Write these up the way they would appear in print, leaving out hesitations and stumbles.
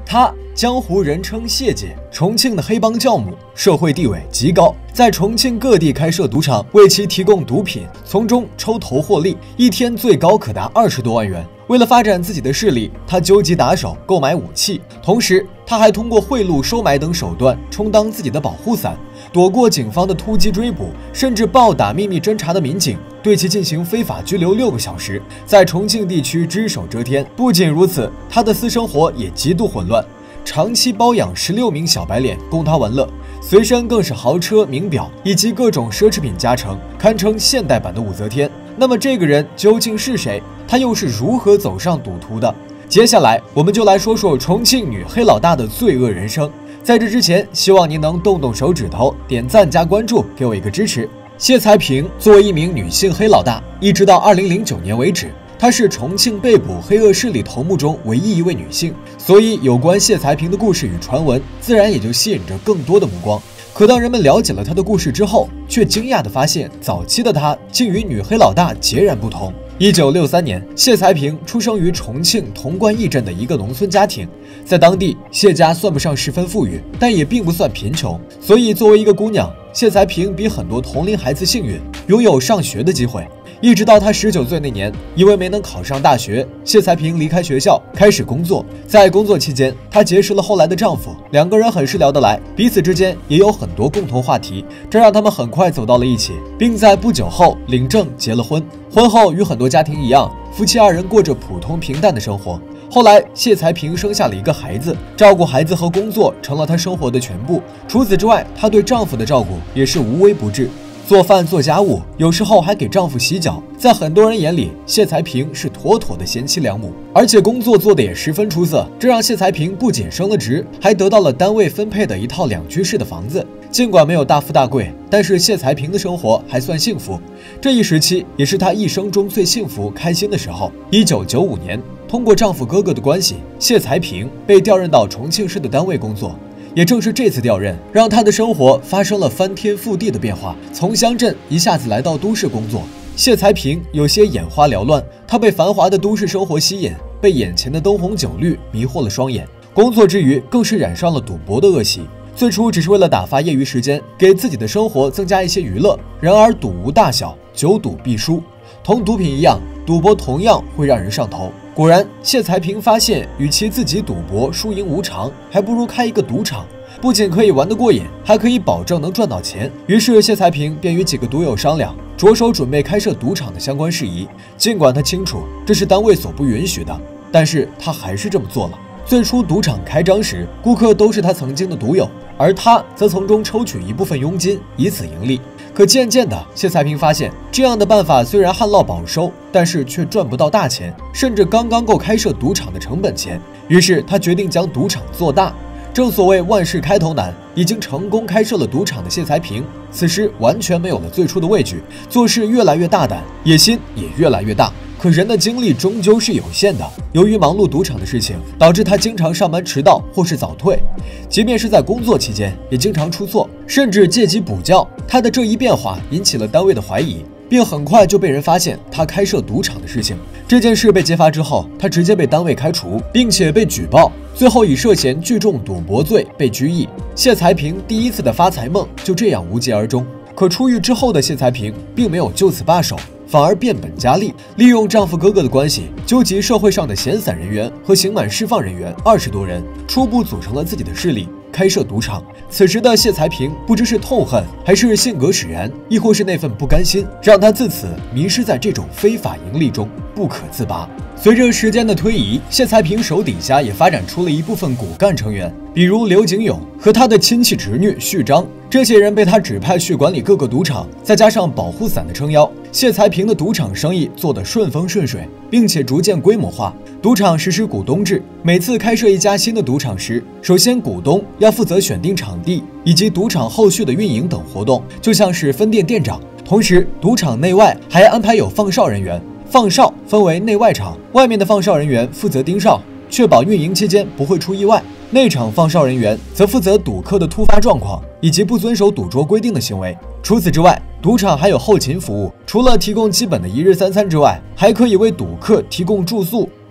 她江湖人称谢姐，重庆的黑帮教母，社会地位极高，在重庆各地开设赌场，为其提供毒品，从中抽头获利，一天最高可达20多万元。为了发展自己的势力，他纠集打手，购买武器，同时他还通过贿赂、收买等手段充当自己的保护伞，躲过警方的突击追捕，甚至暴打秘密侦查的民警，对其进行非法拘留6个小时，在重庆地区只手遮天。不仅如此，他的私生活也极度混乱，长期包养16名小白脸供他玩乐，随身更是豪车、名表以及各种奢侈品加成，堪称现代版的武则天。那么这个人究竟是谁？他又是如何走上赌途的？接下来我们就来说说重庆女黑老大的罪恶人生。在这之前，希望您能动动手指头，点赞加关注，给我一个支持。谢才平作为一名女性黑老大，一直到2009年为止，她是重庆被捕黑恶势力头目中唯一一位女性，所以有关谢才平的故事与传闻，自然也就吸引着更多的目光。可当人们了解了她的故事之后，却惊讶地发现，早期的她竟与女黑老大截然不同。1963年，谢才平出生于重庆潼关驿镇的一个农村家庭，在当地，谢家算不上十分富裕，但也并不算贫穷，所以作为一个姑娘，谢才平比很多同龄孩子幸运，拥有上学的机会。一直到她19岁那年，因为没能考上大学，谢才平离开学校，开始工作。在工作期间，她结识了后来的丈夫，两个人很是聊得来，彼此之间也有很多共同话题，这让他们很快走到了一起，并在不久后领证结了婚。婚后与很多家庭一样，夫妻2人过着普通平淡的生活。后来，谢才平生下了一个孩子，照顾孩子和工作成了她生活的全部。除此之外，她对丈夫的照顾也是无微不至。做饭做家务，有时候还给丈夫洗脚。在很多人眼里，谢才平是妥妥的贤妻良母，而且工作做得也十分出色，这让谢才平不仅升了职，还得到了单位分配的一套2居室的房子。尽管没有大富大贵，但是谢才平的生活还算幸福。这一时期也是她一生中最幸福开心的时候。1995年，通过丈夫哥哥的关系，谢才平被调任到重庆市的单位工作。也正是这次调任，让她的生活发生了翻天覆地的变化，从乡镇一下子来到都市工作。谢才平有些眼花缭乱，她被繁华的都市生活吸引，被眼前的灯红酒绿迷惑了双眼。工作之余，更是染上了赌博的恶习。最初只是为了打发业余时间，给自己的生活增加一些娱乐。然而赌无大小，久赌必输，同毒品一样，赌博同样会让人上头。果然，谢才平发现，与其自己赌博输赢无常，还不如开一个赌场，不仅可以玩得过瘾，还可以保证能赚到钱。于是，谢才平便与几个赌友商量，着手准备开设赌场的相关事宜。尽管他清楚这是单位所不允许的，但是他还是这么做了。最初赌场开张时，顾客都是他曾经的赌友，而他则从中抽取一部分佣金，以此盈利。可渐渐的，谢才平发现，这样的办法虽然旱涝保收，但是却赚不到大钱，甚至刚刚够开设赌场的成本钱。于是他决定将赌场做大。正所谓万事开头难，已经成功开设了赌场的谢才平，此时完全没有了最初的畏惧，做事越来越大胆，野心也越来越大。可人的精力终究是有限的，由于忙碌赌场的事情，导致他经常上班迟到或是早退，即便是在工作期间也经常出错，甚至借机补觉。他的这一变化引起了单位的怀疑，并很快就被人发现他开设赌场的事情。这件事被揭发之后，他直接被单位开除，并且被举报，最后以涉嫌聚众赌博罪被拘役。谢才平第一次的发财梦就这样无疾而终。可出狱之后的谢才平并没有就此罢手，反而变本加厉，利用丈夫哥哥的关系，纠集社会上的闲散人员和刑满释放人员20多人，初步组成了自己的势力，开设赌场。此时的谢才平不知是痛恨，还是性格使然，亦或是那份不甘心，让他自此迷失在这种非法盈利中不可自拔。随着时间的推移，谢才平手底下也发展出了一部分骨干成员，比如刘景勇和他的亲戚侄女序章。这些人被他指派去管理各个赌场，再加上保护伞的撑腰，谢才平的赌场生意做得顺风顺水，并且逐渐规模化。赌场实施股东制，每次开设一家新的赌场时，首先股东要负责选定场地以及赌场后续的运营等活动，就像是分店店长。同时，赌场内外还安排有放哨人员，放哨分为内外场，外面的放哨人员负责盯哨，确保运营期间不会出意外。内场放哨人员则负责赌客的突发状况以及不遵守赌桌规定的行为。除此之外，赌场还有后勤服务，除了提供基本的1日3餐之外，还可以为赌客提供住宿、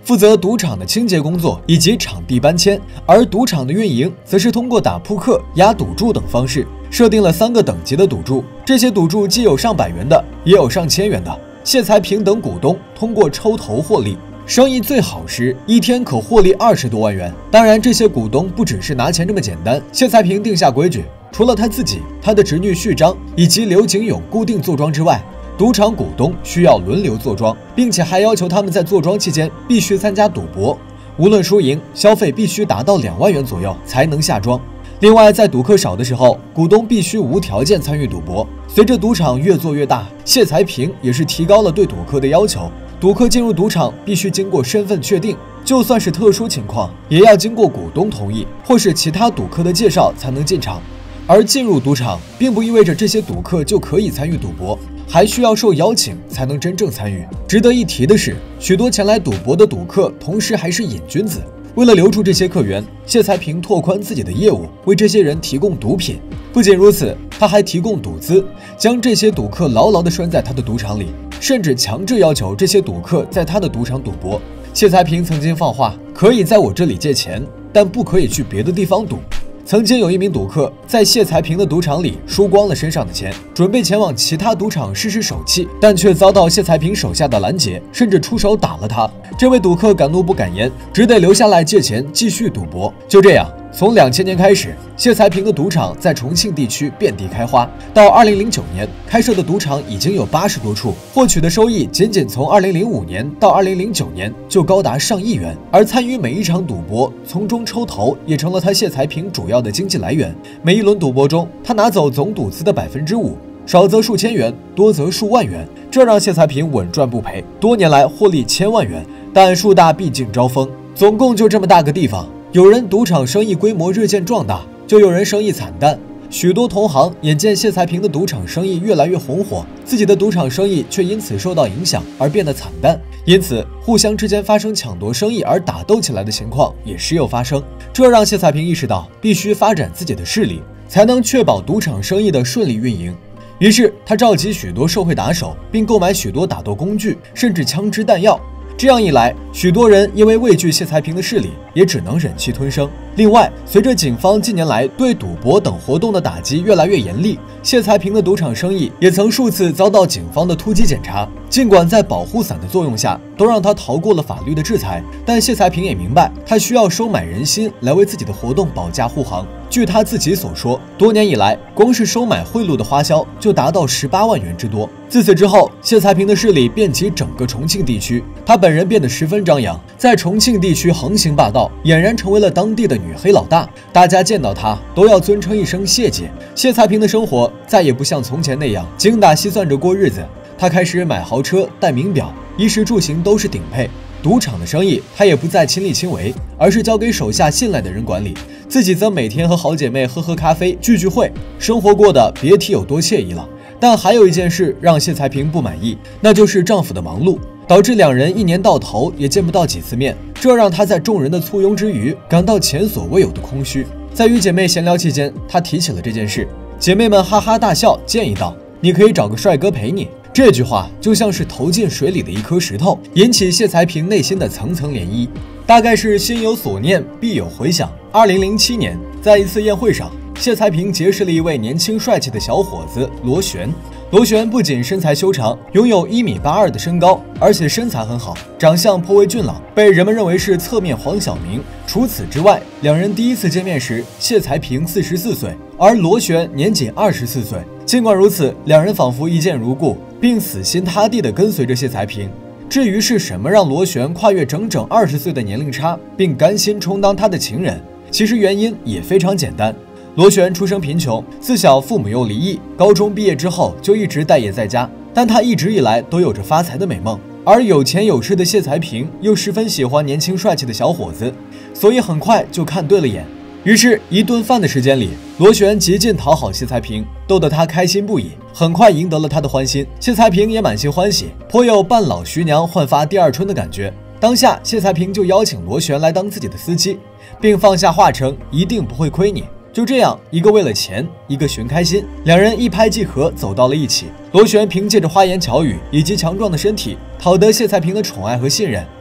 负责赌场的清洁工作以及场地搬迁，而赌场的运营则是通过打扑克、压赌注等方式，设定了3个等级的赌注。这些赌注既有上百元的，也有上千元的。谢才平等股东通过抽头获利，生意最好时一天可获利20多万元。当然，这些股东不只是拿钱这么简单。谢才平定下规矩，除了他自己、他的侄女序章以及刘景勇固定坐庄之外，赌场股东需要轮流坐庄，并且还要求他们在坐庄期间必须参加赌博，无论输赢，消费必须达到2万元左右才能下庄。另外，在赌客少的时候，股东必须无条件参与赌博。随着赌场越做越大，谢才平也是提高了对赌客的要求。赌客进入赌场必须经过身份确定，就算是特殊情况，也要经过股东同意或是其他赌客的介绍才能进场。而进入赌场并不意味着这些赌客就可以参与赌博，还需要受邀请才能真正参与。值得一提的是，许多前来赌博的赌客同时还是瘾君子。为了留住这些客源，谢才平拓宽自己的业务，为这些人提供毒品。不仅如此，他还提供赌资，将这些赌客牢牢地拴在他的赌场里，甚至强制要求这些赌客在他的赌场赌博。谢才平曾经放话，可以在我这里借钱，但不可以去别的地方赌。曾经有一名赌客在谢才平的赌场里输光了身上的钱，准备前往其他赌场试试手气，但却遭到谢才平手下的拦截，甚至出手打了他。这位赌客敢怒不敢言，只得留下来借钱继续赌博。就这样，从2000年开始，谢才平的赌场在重庆地区遍地开花。到2009年，开设的赌场已经有80多处，获取的收益仅从2005年到2009年就高达上亿元。而参与每一场赌博，从中抽头，也成了他谢才平主要的经济来源。每一轮赌博中，他拿走总赌资的5%，少则数千元，多则数万元，这让谢才平稳赚不赔，多年来获利1000万元。但树大毕竟招风，总共就这么大个地方，有人赌场生意规模日渐壮大，就有人生意惨淡。许多同行眼见谢才平的赌场生意越来越红火，自己的赌场生意却因此受到影响而变得惨淡，因此互相之间发生抢夺生意而打斗起来的情况也时有发生。这让谢才平意识到必须发展自己的势力，才能确保赌场生意的顺利运营。于是他召集许多社会打手，并购买许多打斗工具，甚至枪支弹药。这样一来，许多人因为畏惧谢才平的势力，也只能忍气吞声。另外，随着警方近年来对赌博等活动的打击越来越严厉，谢才平的赌场生意也曾数次遭到警方的突击检查。尽管在保护伞的作用下，都让他逃过了法律的制裁，但谢才平也明白，他需要收买人心来为自己的活动保驾护航。据他自己所说，多年以来，光是收买贿赂的花销就达到18万元之多。自此之后，谢才平的势力遍及整个重庆地区，他本人变得十分张扬，在重庆地区横行霸道，俨然成为了当地的女黑老大。大家见到他都要尊称一声谢姐。谢才平的生活再也不像从前那样精打细算着过日子，他开始买豪车、戴名表，衣食住行都是顶配。赌场的生意他也不再亲力亲为，而是交给手下信赖的人管理，自己则每天和好姐妹喝咖啡、聚会，生活过得别提有多惬意了。但还有一件事让谢才平不满意，那就是丈夫的忙碌，导致两人一年到头也见不到几次面，这让她在众人的簇拥之余感到前所未有的空虚。在与姐妹闲聊期间，她提起了这件事，姐妹们哈哈大笑，建议道：“你可以找个帅哥陪你。”这句话就像是投进水里的一颗石头，引起谢才平内心的层层涟漪。大概是心有所念，必有回响。2007年，在一次宴会上，谢才平结识了一位年轻帅气的小伙子罗旋。罗旋不仅身材修长，拥有1.82米的身高，而且身材很好，长相颇为俊朗，被人们认为是侧面黄晓明。除此之外，两人第一次见面时，谢才平44岁，而罗旋年仅24岁。尽管如此，两人仿佛一见如故，并死心塌地地跟随着谢才平。至于是什么让罗旋跨越整整20岁的年龄差，并甘心充当他的情人，其实原因也非常简单。罗旋出生贫穷，自小父母又离异，高中毕业之后就一直待业在家，但他一直以来都有着发财的美梦。而有钱有势的谢才平又十分喜欢年轻帅气的小伙子，所以很快就看对了眼。于是，一顿饭的时间里，罗旋极尽讨好谢才平，逗得他开心不已，很快赢得了他的欢心。谢才平也满心欢喜，颇有半老徐娘焕发第二春的感觉。当下，谢才平就邀请罗旋来当自己的司机，并放下话称一定不会亏你。就这样，一个为了钱，一个寻开心，两人一拍即合，走到了一起。罗旋凭借着花言巧语以及强壮的身体，讨得谢才平的宠爱和信任，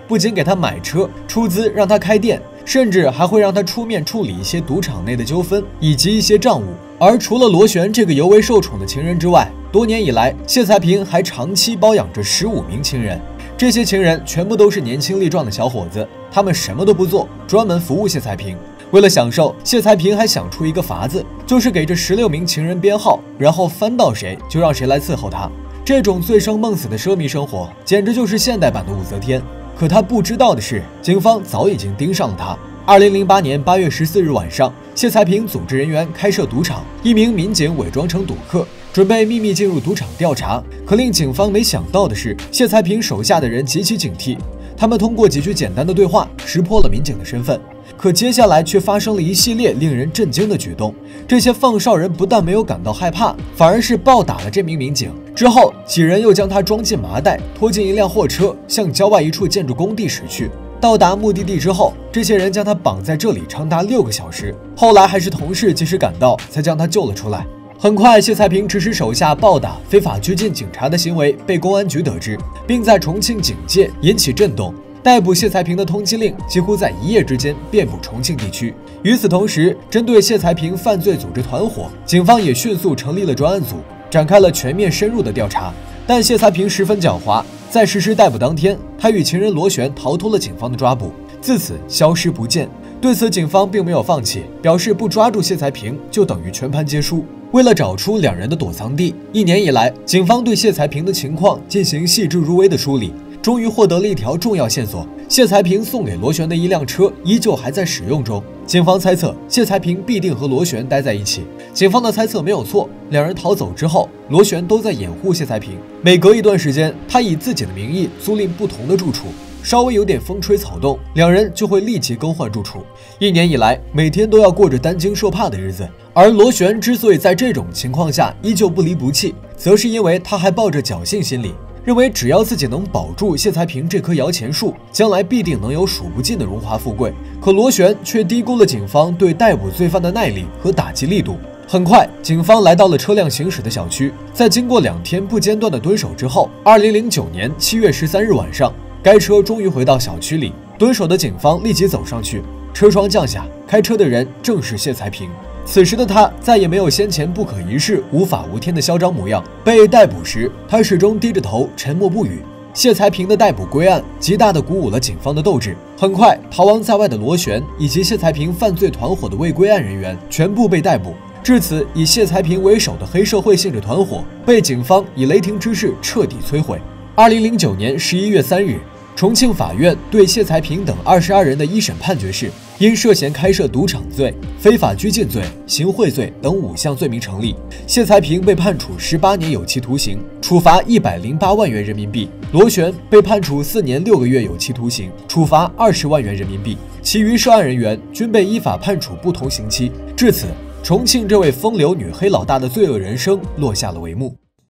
不仅给他买车，出资让他开店，甚至还会让他出面处理一些赌场内的纠纷以及一些账务。而除了螺旋这个尤为受宠的情人之外，多年以来，谢才平还长期包养着15名情人。这些情人全部都是年轻力壮的小伙子，他们什么都不做，专门服务谢才平。为了享受，谢才平还想出一个法子，就是给这16名情人编号，然后翻到谁就让谁来伺候他。这种醉生梦死的奢靡生活，简直就是现代版的武则天。可他不知道的是，警方早已经盯上了他。2008年8月14日晚上，谢才平组织人员开设赌场，一名民警伪装成赌客，准备秘密进入赌场调查。可令警方没想到的是，谢才平手下的人极其警惕，他们通过几句简单的对话识破了民警的身份。可接下来却发生了一系列令人震惊的举动，这些放哨人不但没有感到害怕，反而是暴打了这名民警。之后，几人又将他装进麻袋，拖进一辆货车，向郊外一处建筑工地驶去。到达目的地之后，这些人将他绑在这里长达6个小时，后来还是同事及时赶到，才将他救了出来。很快，谢才平指使手下暴打、非法拘禁警察的行为被公安局得知，并在重庆警界引起震动。逮捕谢才平的通缉令几乎在一夜之间遍布重庆地区。与此同时，针对谢才平犯罪组织团伙，警方也迅速成立了专案组，展开了全面深入的调查。但谢才平十分狡猾，在实施逮捕当天，他与情人螺旋逃脱了警方的抓捕，自此消失不见。对此，警方并没有放弃，表示不抓住谢才平就等于全盘皆输。为了找出两人的躲藏地，1年以来，警方对谢才平的情况进行细致入微的梳理，终于获得了一条重要线索：谢才平送给螺旋的一辆车依旧还在使用中。警方猜测谢才平必定和螺旋待在一起。警方的猜测没有错，两人逃走之后，螺旋都在掩护谢才平。每隔一段时间，他以自己的名义租赁不同的住处，稍微有点风吹草动，两人就会立即更换住处。1年以来，每天都要过着担惊受怕的日子。而螺旋之所以在这种情况下依旧不离不弃，则是因为他还抱着侥幸心理，认为只要自己能保住谢才平这棵摇钱树，将来必定能有数不尽的荣华富贵。可螺旋却低估了警方对逮捕罪犯的耐力和打击力度。很快，警方来到了车辆行驶的小区，在经过2天不间断的蹲守之后，2009年7月13日晚上，该车终于回到小区里。蹲守的警方立即走上去，车窗降下，开车的人正是谢才平。此时的他再也没有先前不可一世、无法无天的嚣张模样。被逮捕时，他始终低着头，沉默不语。谢才平的逮捕归案，极大地鼓舞了警方的斗志。很快，逃亡在外的螺旋以及谢才平犯罪团伙的未归案人员全部被逮捕。至此，以谢才平为首的黑社会性质团伙被警方以雷霆之势彻底摧毁。2009年11月3日，重庆法院对谢才平等22人的一审判决是，因涉嫌开设赌场罪、非法拘禁罪、行贿罪等5项罪名成立，谢才平被判处18年有期徒刑，处罚108万元人民币；螺旋被判处4年6个月有期徒刑，处罚20万元人民币。其余涉案人员均被依法判处不同刑期。至此，重庆这位风流女黑老大的罪恶人生落下了帷幕。